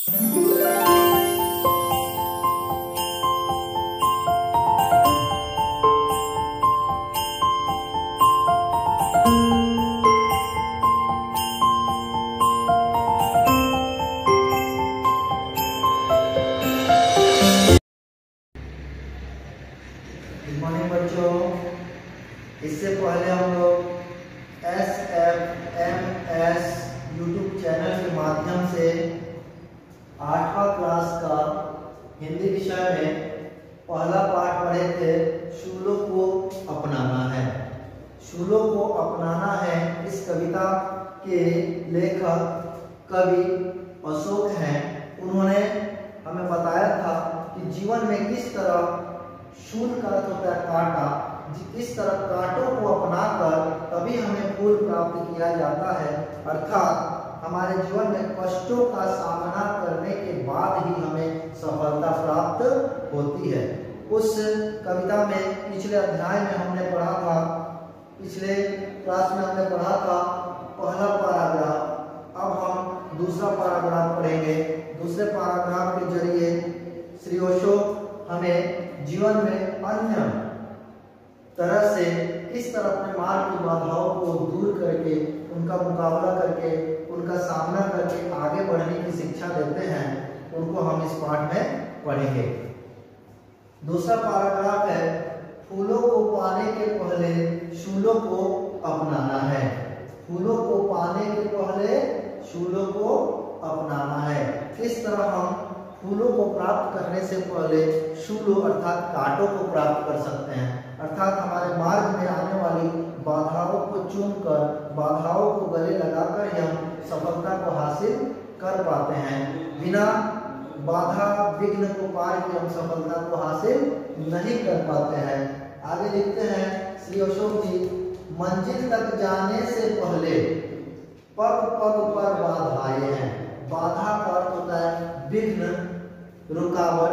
Good morning बच्चों। इससे पहले हम लोग SFMS यूट्यूब चैनल के माध्यम से 8वां क्लास का हिंदी विषय में पहला पाठ पढ़े थे, शूलों को अपनाना है। शूलों को अपनाना है, इस कविता के लेखक कवि अशोक हैं। उन्होंने हमें बताया था कि जीवन में किस तरह शूल का अर्थ होता है कांटा, किस तरह कांटों को अपनाकर तभी हमें फूल प्राप्त किया जाता है। अर्थात हमारे जीवन में कष्टों का सामना करने के बाद ही हमें सफलता प्राप्त होती है। उस कविता में पिछले अध्याय में हमने पढ़ा था, पिछले क्लास में हमने पढ़ा था पहला पैराग्राफ। अब हम दूसरा पैराग्राफ पढ़ेंगे। दूसरे पैराग्राफ के जरिए श्री अशोक हमें जीवन में अन्य तरह से किस तरह अपने मार्ग की बाधाओं को दूर करके, उनका मुकाबला करके, उनका सामना करके आगे बढ़ने की शिक्षा देते हैं, उनको हम इस पाठ में पढ़ेंगे। दूसरा पैराग्राफ है, फूलों को पाने के पहले शूलों को अपनाना है। फूलों को पाने के पहले शूलों को अपनाना है। इस तरह हम फूलों को प्राप्त करने से पहले शूलों अर्थात कांटों को प्राप्त कर सकते हैं। अर्थात हमारे मार्ग में आने वाली बाधाओं को चूमकर, बाधाओं को गले लगाकर ही हम सफलता को हासिल कर पाते हैं। बिना बाधा विघ्न को पार किए हम सफलता को हासिल नहीं कर पाते हैं। आगे लिखते हैं श्री अशोक जी, मंजिल तक जाने से पहले पग पग पर बाधाएं हैं। बाधा का अर्थ होता है विघ्न, रुकावट।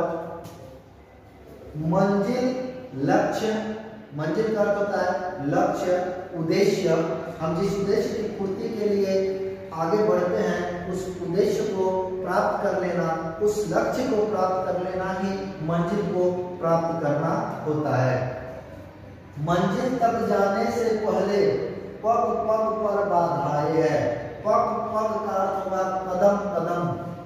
मंजिल लक्ष्य, मंजिल का अर्थ होता है लक्ष्य, उद्देश्य। हम जिस उद्देश्य की पूर्ति के लिए आगे बढ़ते हैं, उस उद्देश्य को प्राप्त कर लेना, उस लक्ष्य को प्राप्त कर लेना ही मंजिल को प्राप्त करना होता है। मंजिल तक जाने से पहले पग पग पर बाधाएं है। पग पग का अर्थ होगा कदम कदम।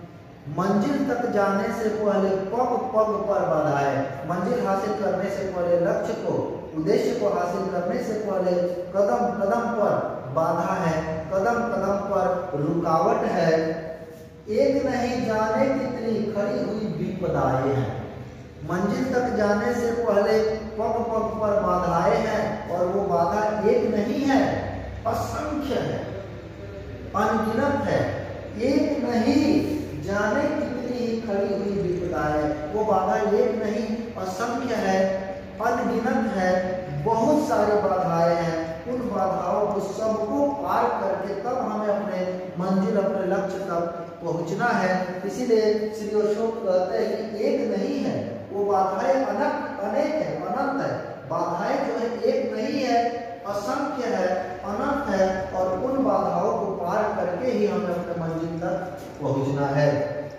मंजिल तक जाने से पहले पग पग पर बाधाएं। मंजिल हासिल करने से पहले, लक्ष्य को, उद्देश्य को हासिल करने से पहले कदम कदम पर बाधा है, कदम कदम पर रुकावट है। एक नहीं जाने कितनी खड़ी हुई विपदाएं हैं। मंजिल तक जाने से पहले पग पग पर बाधाएं हैं, और वो बाधा एक नहीं है, असंख्य है, अनगिनत है। एक नहीं जाने कितनी खड़ी हुई विपदाएं, वो बाधा एक नहीं असंख्य है, अनगिनत है, बहुत सारी बाधाएं हैं। उन बाधाओं को सबको पार करके तब हमें अपने मंजिल, अपने लक्ष्य तक पहुंचना है। इसीलिए श्री अशोक कहते हैं कि एक नहीं है, वो बाधाएं अनेक है, अनंत है। बाधाएं जो है एक नहीं है, असंख्य है, अनंत है, और उन बाधाओं को पार करके ही हमें अपने मंजिल तक पहुंचना है।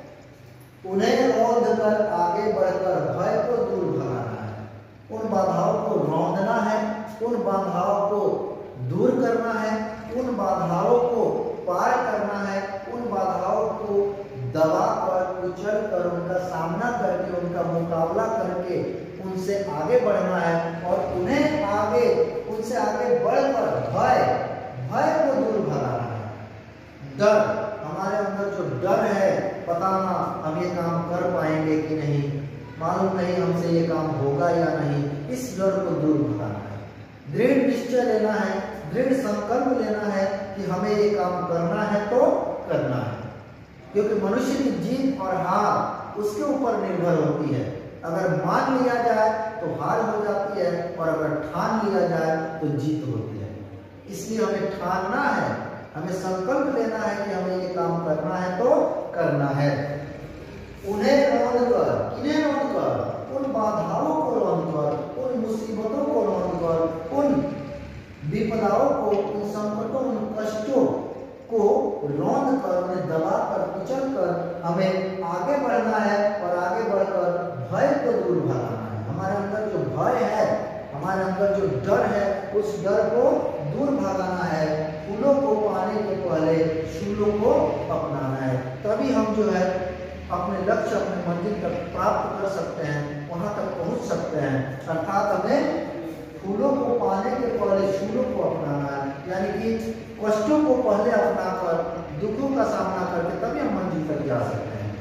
उन्हें रौंद कर आगे बढ़कर भय को दूर भगाना है। उन बाधाओं को रौंदना है, उन बाधाओं को दूर करना है, उन बाधाओं को पार करना है, उन बाधाओं को दबा कर, कुचल कर, उनका सामना करके, उनका मुकाबला करके उनसे आगे बढ़ना है। और उन्हें आगे, उनसे आगे बढ़कर भय को दूर भगाना है। डर, हमारे अंदर जो डर है, पता ना हम ये काम कर पाएंगे कि नहीं, मालूम नहीं हमसे ये काम होगा या नहीं, इस डर को दूर भगाना है। दृढ़ निश्चय लेना है, दृढ़ संकल्प लेना है कि हमें ये काम करना है तो करना है। क्योंकि मनुष्य की जीत और हार उसके ऊपर निर्भर होती है। अगर मान लिया जाए तो हार हो जाती है, और अगर ठान लिया जाए तो जीत होती है। इसलिए हमें ठानना है, हमें संकल्प लेना है कि हमें ये काम करना है तो करना है। उन्हें रौंद कर, किन्हें रौंद कर? उन बाधाओं को रौंद कर, उन मुसीबतों को रौंद कर, उन विपदाओं को, उन संकटों, उन कष्टों को रौंद कर, उन्हें दबा कर, कुचल कर हमें आगे बढ़ना है और आगे बढ़कर भय को दूर भगाना है। हमारे अंदर जो भय है, हमारे अंदर जो डर है, उस डर को दूर भगाना है। फूलों को पाने के पहले शूलों को अपनाना है, तभी हम जो है अपने लक्ष्य, अपने मंजिल तक प्राप्त कर सकते हैं, वहां तक पहुंच सकते हैं। अर्थात हमें फूलों को पाने के पहले शूलों को अपनाना है, यानी कि कष्टों को पहले अपनाकर, दुखों का सामना करके तभी हम मंजिल तक जा सकते हैं।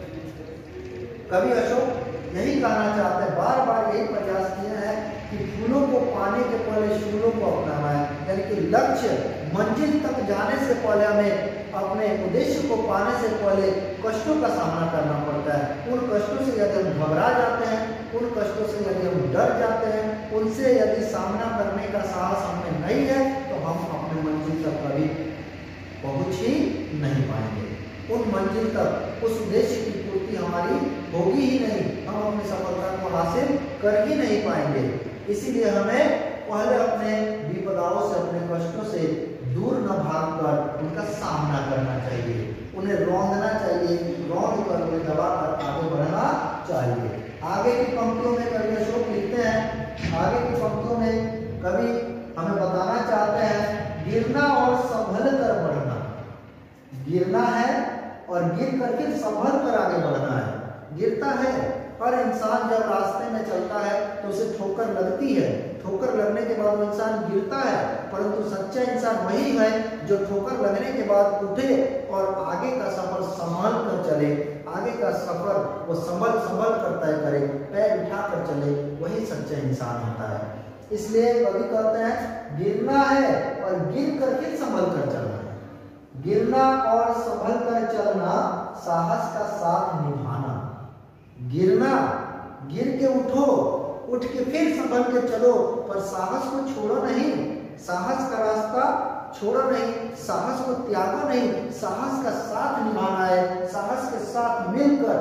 कवि अशोक यही कहना चाहते हैं, बार बार यही प्रयास किए हैं कि फूलों को पाने के पहले शूलों को अपनाना है, यानी कि लक्ष्य मंजिल तक जाने से पहले हमें अपने उद्देश्य को पाने से पहले कष्टों का सामना करना पड़ता है। उन कष्टों से यदि हम घबरा जाते हैं, उन कष्टों से यदि हम डर जाते हैं, उनसे यदि सामना करने का साहस हमें नहीं है, तो हम अपने मंजिल तक कभी पहुंच ही नहीं पाएंगे। उन मंजिल तक, उस उद्देश्य की पूर्ति हमारी होगी ही नहीं, हम अपनी सफलता को हासिल कर ही नहीं पाएंगे। इसीलिए हमें पहले अपने विपदाओं से, अपने कष्टों से दूर न भागकर उनका सामना करना चाहिए, उन्हें रौंदना चाहिए, रौंद कर उन्हें दबाकर आगे बढ़ना चाहिए। आगे की पंक्तियों में कवि अशोक लिखते हैं, आगे की पंक्तियों में कवि हमें बताना चाहते हैं, गिरना और संभल कर बढ़ना। गिरना है और गिर करके संभल कर आगे बढ़ना है। गिरता है, हर इंसान जब रास्ते में चलता है तो उसे ठोकर लगती है, ठोकर लगने के बाद वो इंसान गिरता है, परंतु सच्चा इंसान वही है जो ठोकर लगने के बाद उठे और आगे का सफर संभाल कर चले, आगे का सफर वो संभल कर तय करे, पैर उठा कर चले, वही सच्चा इंसान होता है। इसलिए कवि कहते हैं, गिरना है और गिर करके संभल कर चलना है। गिरना और संभल कर चलना, साहस का साथ निभाना। गिरना, गिर के उठो, उठ के फिर संभल के चलो, पर साहस को छोड़ो नहीं, साहस का रास्ता छोड़ो नहीं, साहस को त्यागो नहीं, साहस का साथ निभाना है, साहस के साथ मिलकर,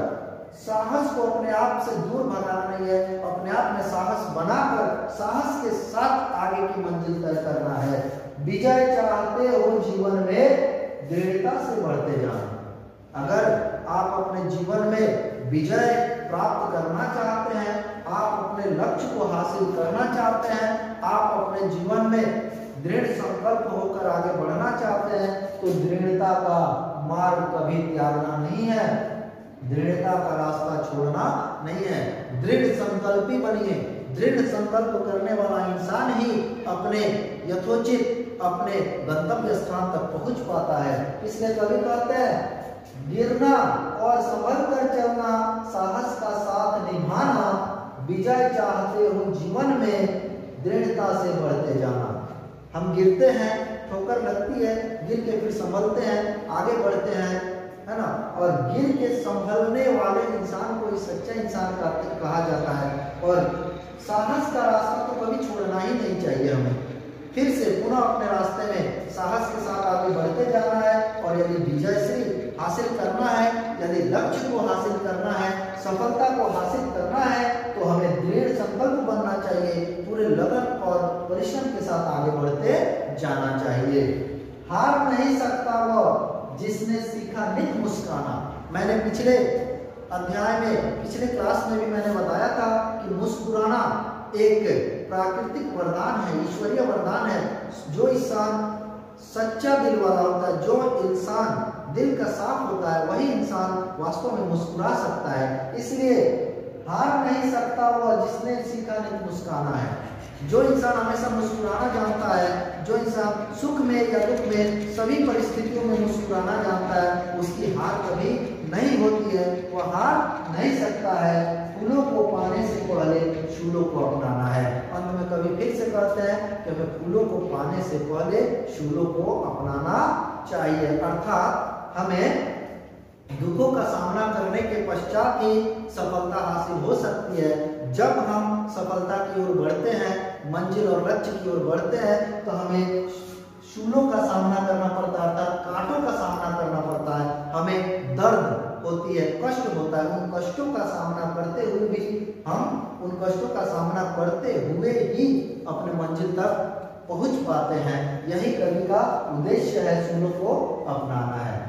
साहस को अपने आप से दूर भगाना नहीं है, अपने आप में साहस बनाकर साहस के साथ आगे की मंजिल तय करना है। विजय चाहते हो जीवन में, दृढ़ता से बढ़ते जाना। अगर आप अपने जीवन में विजय प्राप्त करना चाहते हैं, आप अपने लक्ष्य को हासिल करना चाहते हैं, आप अपने जीवन में दृढ़ संकल्प होकर आगे बढ़ना चाहते हैं, तो दृढ़ता का मार्ग कभी त्यागना नहीं है, दृढ़ता का रास्ता छोड़ना नहीं है। दृढ़ संकल्पी बनिए। दृढ़ संकल्प करने वाला इंसान ही अपने यथोचित अपने गंतव्य स्थान तक पहुंच पाता है। इसलिए कवि कहते हैं, गिरना और संभल कर चलना, साहस का साथ निभाना, विजय चाहते हो जीवन में, दृढ़ता से बढ़ते जाना। हम गिरते हैं, ठोकर लगती है, गिर के फिर संभलते हैं, आगे बढ़ते हैं, है ना। और गिर के संभलने वाले इंसान को सच्चा इंसान कहा जाता है। और साहस का रास्ता तो कभी छोड़ना ही नहीं चाहिए हमें, फिर से पुनः अपने रास्ते में साहस के साथ आगे बढ़ते जाना है। और यदि विजय श्री हासिल करना है, यदि लक्ष्य को हासिल करना है, सफलता को हासिल करना है, तो हमें दृढ़ संकल्प बनना चाहिए, पूरे लगन और परिश्रम के साथ आगे बढ़ते जाना चाहिए। हार नहीं सकता वह जिसने सीखा नित मुस्काना। मैंने पिछले अध्याय में, पिछले क्लास में भी मैंने बताया था कि मुस्कुराना एक प्राकृतिक वरदान है, ईश्वरीय वरदान है। जो इंसान सच्चा दिल वाला होता है, जो इंसान दिल का साफ होता है, वही इंसान वास्तव में मुस्कुरा सकता है। इसलिए हार नहीं सकता वह जिसने सीखा नित मुस्काना है। जो इंसान हमेशा मुस्कुराना जानता है, जो इंसान सुख में या दुख में सभी परिस्थितियों में मुस्कुराना जानता है, उसकी हार कभी नहीं होती है, वह हार नहीं सकता है। फूलों को पाने से पहले शूलों को अपनाना है। अंत में कभी फिर से कहते हैं कि हमें फूलों को पाने से पहले शूलों को अपनाना चाहिए। अर्थात हमें दुखों का सामना करने के पश्चात ही सफलता हासिल हो सकती है। जब हम सफलता की ओर बढ़ते हैं, मंजिल और लक्ष्य की ओर बढ़ते हैं, तो हमें शूलों का सामना करना पड़ता है, कांटों का सामना करना पड़ता है, हमें दर्द होती है, कष्ट होता है। उन कष्टों का सामना करते हुए भी हम उन कष्टों का सामना करते हुए ही अपने मंजिल तक पहुंच पाते हैं। यही कवि का उद्देश्य है, शूलों को अपनाना है।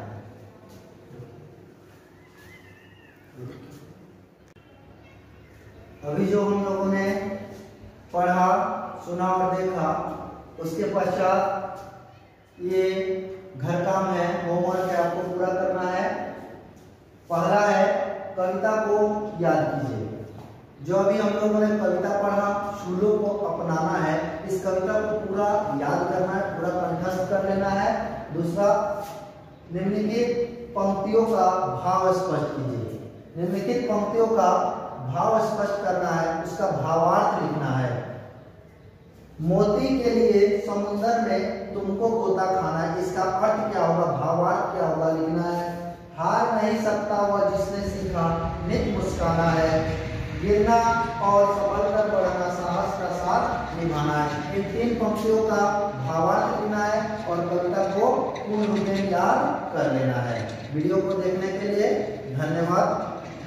अभी जो हम लोगों ने पढ़ा, सुना और देखा, उसके पश्चात ये घर काम है, होमवर्क है, आपको पूरा करना है। पहला है कविता को याद कीजिए। जो अभी हम लोगों ने कविता पढ़ा, शूलों को अपनाना है, इस कविता को पूरा याद करना है, पूरा कंठस्थ कर लेना है। दूसरा, निम्नलिखित पंक्तियों का भाव स्पष्ट कीजिए। निम्नलिखित पंक्तियों का भाव स्पष्ट करना है, उसका भावार्थ लिखना है। मोती के लिए समुद्र में तुमको गोता खाना है, इसका अर्थ क्या होगा, भावार्थ क्या होगा लिखना है। हार नहीं सकता वह जिसने सीखा नित मुस्काना है, गिरना और संभल कर बढ़ना, साहस का साथ निभाना है। इन 3 पंक्तियों का भावार्थ लिखना है और कविता को पूर्ण रूप में याद कर लेना है। वीडियो को देखने के लिए धन्यवाद।